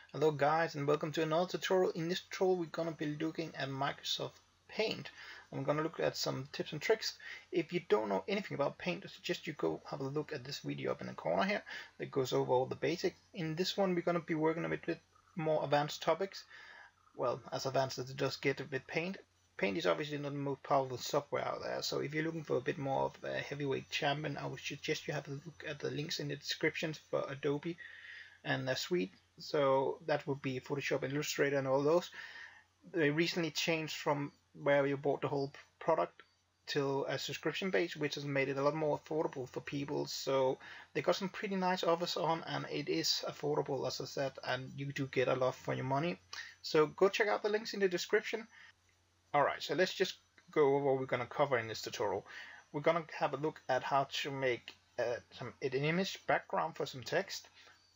Hello guys, and welcome to another tutorial. In this tutorial we're going to be looking at Microsoft Paint. I'm going to look at some tips and tricks. If you don't know anything about Paint, I suggest you go have a look at this video up in the corner here that goes over all the basics. In this one we're going to be working a bit more advanced topics. Well, as advanced as it does get with Paint. Paint is obviously not the most powerful software out there, so if you're looking for a bit more of a heavyweight champion, I would suggest you have a look at the links in the descriptions for Adobe and a suite. So that would be Photoshop and Illustrator and all those. They recently changed from where you bought the whole product to a subscription base, which has made it a lot more affordable for people. So they got some pretty nice offers on, and it is affordable, as I said, and you do get a lot for your money. So go check out the links in the description. Alright, so let's just go over what we're going to cover in this tutorial. We're going to have a look at how to make an image background for some text,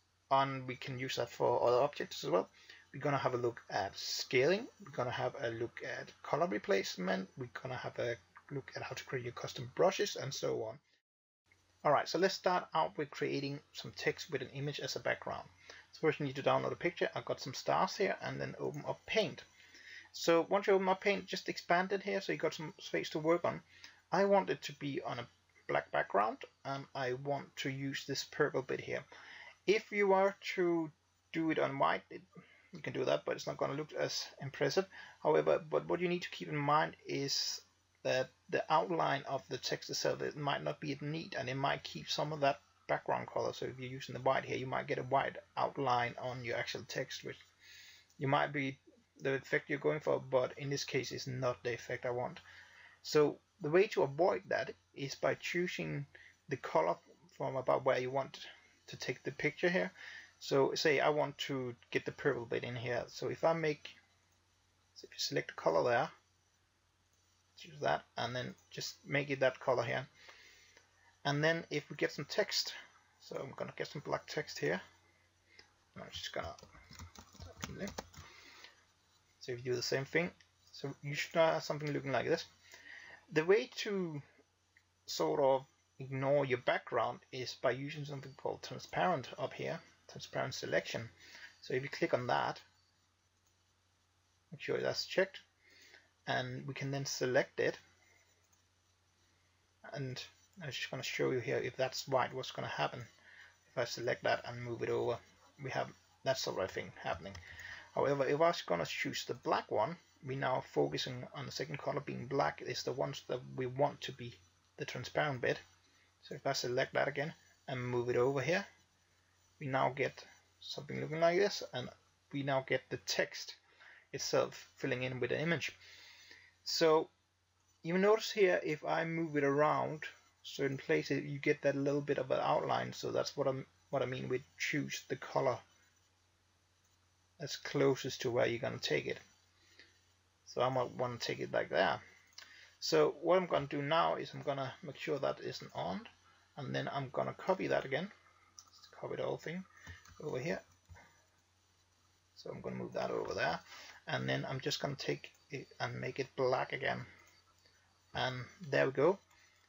and we can use that for other objects as well. We're going to have a look at scaling. We're going to have a look at color replacement. We're going to have a look at how to create your custom brushes and so on. Alright, so let's start out with creating some text with an image as a background. So first you need to download a picture. I've got some stars here, and then open up Paint. So once you open up Paint, just expand it here so you got some space to work on. I want it to be on a black background, and I want to use this purple bit here. If you are to do it on white, you can do that, but it's not going to look as impressive. However, but what you need to keep in mind is that the outline of the text itself, it might not be neat, and it might keep some of that background color. So if you're using the white here, you might get a white outline on your actual text, which you might be the effect you're going for, but in this case it's not the effect I want. So the way to avoid that is by choosing the color from about where you want to take the picture here. So say I want to get the purple bit in here. So if I make, so if you select the color there, choose that, and then just make it that color here. And then if we get some text, so I'm gonna get some black text here. I'm just gonna, so if you do the same thing, so you should have something looking like this. The way to sort of ignore your background is by using something called transparent up here, transparent selection. So if you click on that, make sure that's checked, and we can then select it, and I'm just going to show you here if that's white, what's going to happen. If I select that and move it over, we have that sort of thing happening. However, if I was going to choose the black one, we're now focusing on the second color being black. Is the ones that we want to be the transparent bit. So if I select that again and move it over here, we now get something looking like this, and we now get the text itself filling in with the image. So you notice here, if I move it around certain places, you get that little bit of an outline. So that's what I mean with choose the color that's closest to where you're going to take it. So I might want to take it like that. So what I'm going to do now is I'm going to make sure that isn't on, and then I'm going to copy that again. Let's copy the whole thing over here. So I'm going to move that over there, and then I'm just going to take it and make it black again. And there we go.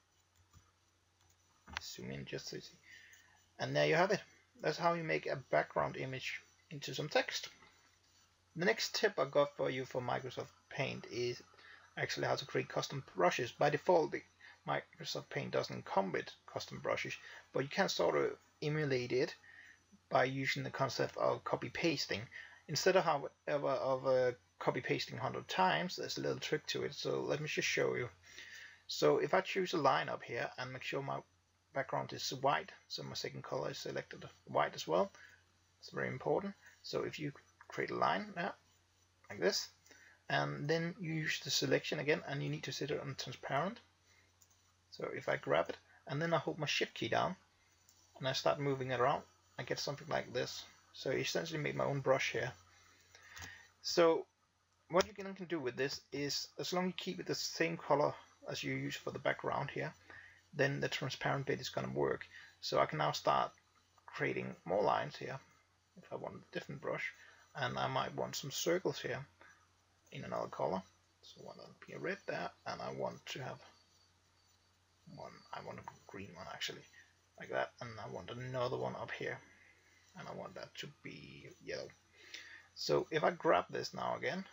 Zoom in just so you see. And there you have it. That's how you make a background image into some text. The next tip I got for you for Microsoft Paint is actually how to create custom brushes. By default, Microsoft Paint doesn't come with custom brushes, but you can sort of emulate it by using the concept of copy pasting. Instead of copy pasting 100 times, there's a little trick to it. So let me just show you. So if I choose a line up here and make sure my background is white, so my second color is selected white as well. It's very important. So if you create a line now, like this, and then you use the selection again, and you need to set it on transparent. So if I grab it and then I hold my shift key down and I start moving it around, I get something like this. So I essentially made my own brush here. So what you can do with this is, as long as you keep it the same color as you use for the background here, then the transparent bit is going to work. So I can now start creating more lines here if I want a different brush, and I might want some circles here in another color. So I want to be a red there, and I want to have one, I want a green one actually, like that, and I want another one up here, and I want that to be yellow. So if I grab this now again,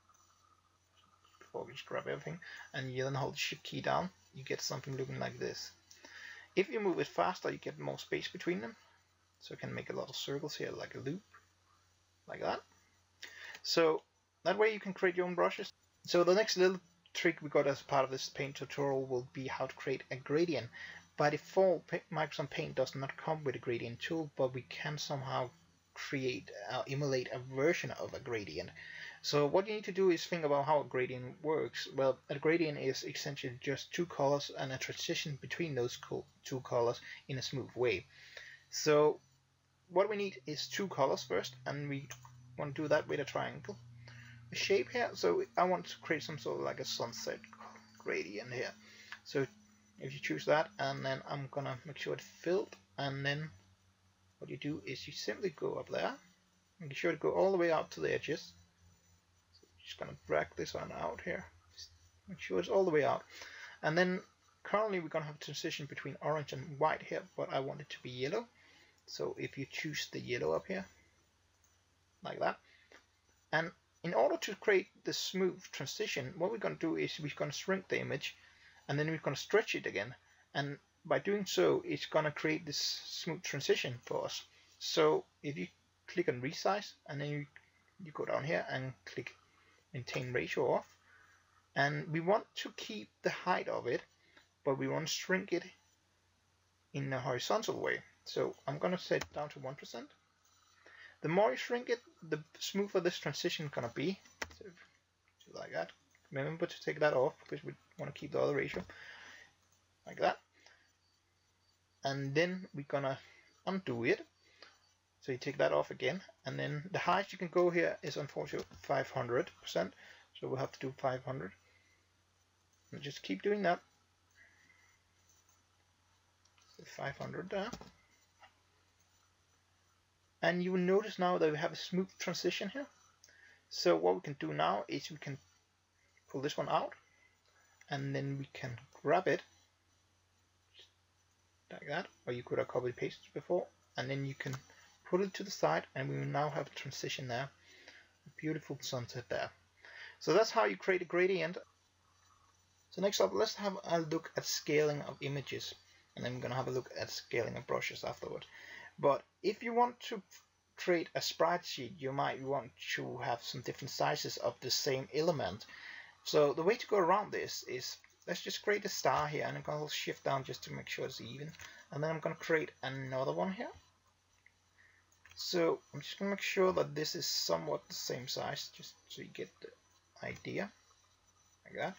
before we just grab everything, and you then hold the shift key down, you get something looking like this. If you move it faster, you get more space between them. So you can make a lot of circles here, like a loop, like that. So that way you can create your own brushes. So the next little trick we got as part of this paint tutorial will be how to create a gradient. By default, Microsoft Paint does not come with a gradient tool, but we can somehow create, emulate a version of a gradient. So what you need to do is think about how a gradient works. Well, a gradient is essentially just two colors and a transition between those two colors in a smooth way. So what we need is two colors first, and we want to do that with a triangle shape here. So I want to create some sort of like a sunset gradient here. So if you choose that, and then I'm gonna make sure it's filled, and then what you do is you simply go up there, make sure to go all the way out to the edges. So just gonna drag this one out here, just make sure it's all the way out. And then currently we're gonna have a transition between orange and white here, but I want it to be yellow. So if you choose the yellow up here, like that, and in order to create the smooth transition, what we're going to do is we're going to shrink the image, and then we're going to stretch it again. And by doing so, it's going to create this smooth transition for us. So if you click on resize, and then you go down here and click maintain ratio off, and we want to keep the height of it, but we want to shrink it in a horizontal way. So I'm going to set it down to 1%. The more you shrink it, the smoother this transition is going to be. So do like that. Remember to take that off because we want to keep the other ratio. Like that. And then we're going to undo it. So you take that off again. And then the highest you can go here is unfortunately 500%. So we'll have to do 500. And just keep doing that. So 500 there. And you will notice now that we have a smooth transition here. So what we can do now is we can pull this one out, and then we can grab it like that, or you could have copied pasted before, and then you can put it to the side, and we will now have a transition there, a beautiful sunset there. So that's how you create a gradient. So next up, let's have a look at scaling of images, and then we're going to have a look at scaling of brushes afterward. But if you want to create a sprite sheet, you might want to have some different sizes of the same element. So the way to go around this is, let's just create a star here, and I'm going to shift down just to make sure it's even. And then I'm going to create another one here. So I'm just going to make sure that this is somewhat the same size, just so you get the idea, like that.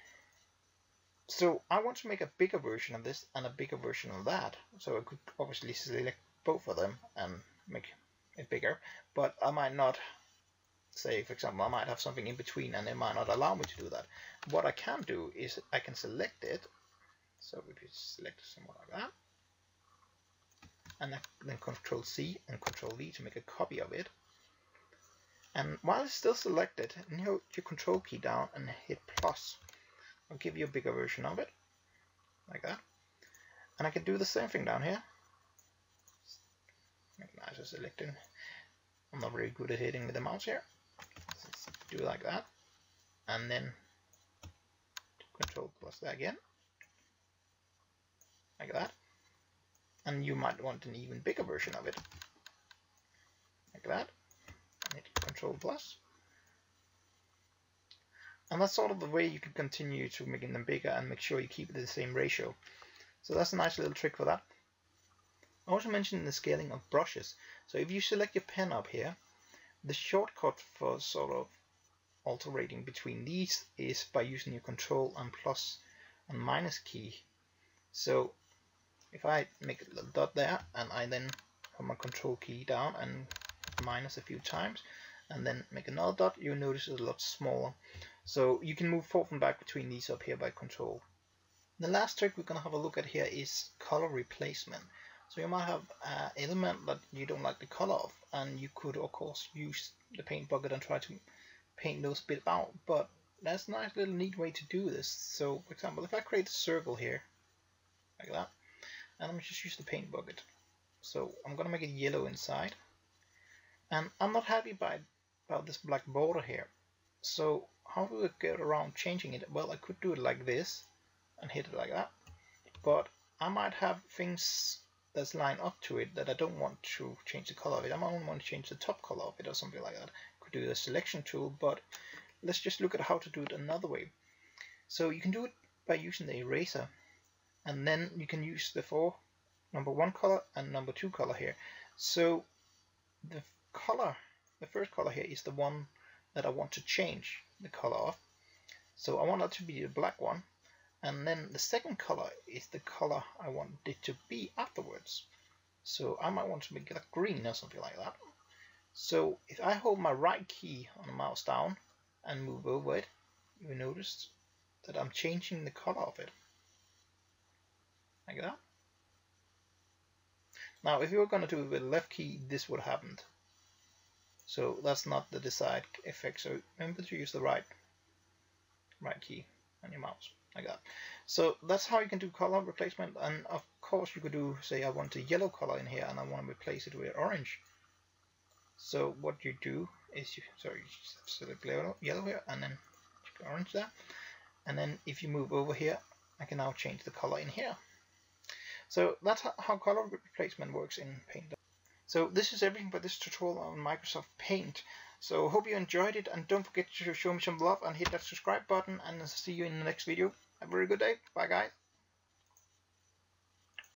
So I want to make a bigger version of this and a bigger version of that. So I could obviously select both of them and make it bigger, but I might not, say for example, I might have something in between and it might not allow me to do that. What I can do is I can select it. So if you select somewhere like that, and then Control C and Control V to make a copy of it. And while it's still selected, and you hold your Control key down and hit plus, I'll give you a bigger version of it, like that. And I can do the same thing down here. Make nicer selecting. I'm not very good at hitting with the mouse here. Let's do it like that. And then Control plus that again. Like that. And you might want an even bigger version of it. Like that. And hit Control plus. And that's sort of the way you can continue to making them bigger and make sure you keep it the same ratio. So that's a nice little trick for that. I also mentioned the scaling of brushes. So if you select your pen up here, the shortcut for sort of alternating between these is by using your Control and plus and minus key. So if I make a little dot there, and I then put my Control key down and minus a few times, and then make another dot, you'll notice it's a lot smaller. So you can move forward and back between these up here by Control. The last trick we're going to have a look at here is color replacement. So you might have an element that you don't like the color of, and you could of course use the paint bucket and try to paint those bits out, but that's a nice little neat way to do this. So for example, if I create a circle here, like that, and I'm just use the paint bucket. So I'm going to make it yellow inside, and I'm not happy by about this black border here. So how do I get around changing it? Well, I could do it like this and hit it like that, but I might have things that's line up to it that I don't want to change the color of it. I might only want to change the top color of it or something like that. Could do the selection tool, but let's just look at how to do it another way. So you can do it by using the eraser, and then you can use the number 1 color and number 2 color here. So the first color here is the one that I want to change the color of. So I want that to be the black one, and then the second color is the color I want it to be afterwards. So I might want to make it green or something like that. So if I hold my right key on the mouse down and move over it, you will notice that I'm changing the color of it, like that. Now if you were going to do it with the left key, this would have happened. So that's not the desired effect, so remember to use the right key on your mouse, like that. So that's how you can do color replacement, and of course you could do, say I want a yellow color in here and I want to replace it with orange. So what you do is you select yellow here and then orange there, and then if you move over here, I can now change the color in here. So that's how color replacement works in Paint. So this is everything for this tutorial on Microsoft Paint. So hope you enjoyed it, and don't forget to show me some love and hit that subscribe button, and I'll see you in the next video. Have a very good day. Bye guys.